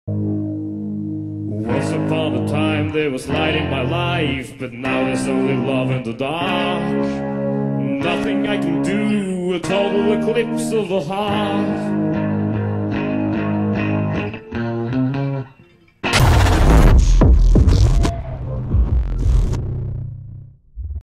Once upon a time there was light in my life, but now there's only love in the dark. Nothing I can do, a total eclipse of the heart.